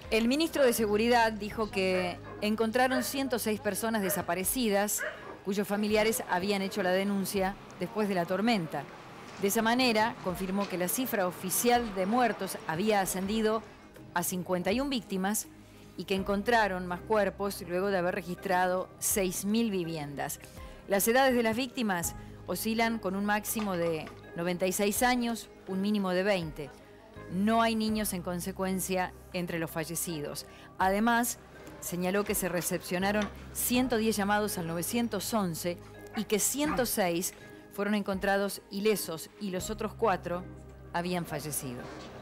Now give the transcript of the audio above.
El ministro de Seguridad dijo que encontraron 106 personas desaparecidas cuyos familiares habían hecho la denuncia después de la tormenta. De esa manera, confirmó que la cifra oficial de muertos había ascendido a 51 víctimas y que encontraron más cuerpos luego de haber registrado 6.000 viviendas. Las edades de las víctimas oscilan con un máximo de 96 años, un mínimo de 20. No hay niños en consecuencia entre los fallecidos. Además, señaló que se recepcionaron 110 llamados al 911 y que 106 fueron encontrados ilesos y los otros 4 habían fallecido.